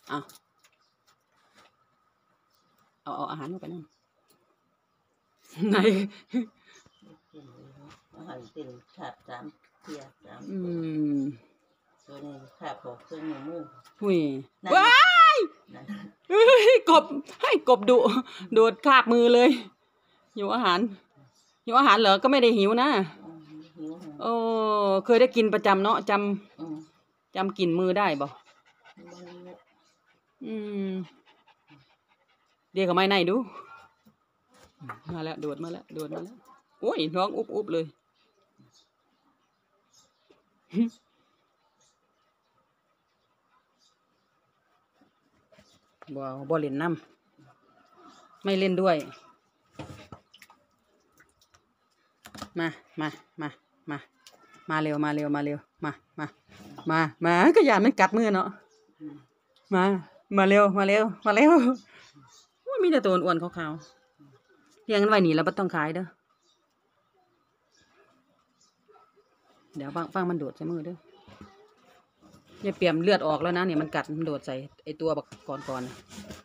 เอาอาหารลงไปนั่นไหนอาหารเป็นขาบ3 เที่ยตัวนี้ขาบบอกเครื่องมือหุ้ยว้ายกบให้กบดุโดดคาบมือเลยหิวอาหารเหรอก็ไม่ได้หิวนะโอ้เคยได้กินประจำเนาะจำกลิ่นมือได้บ่เดี๋ยวก็ไม่ไหนดูมาแล้วโดดมาแล้วโอ้ยน้องอุบเลยบ่เล่นน้ำไม่เล่นด้วยมาเร็วมาก็อย่ามันกัดมือเนาะมาเร็วว่ามีแต่ตัวอ้วนขาวๆเลี้ยงกันไว้นี่แล้วไม่ต้องขายเด้อเดี๋ยวฟังมันโดดใส่มือเด้ออย่าเปี่ยมเลือดออกแล้วนะเนี่ยมันกัดมันโดดใส่ไอตัวบักก่อน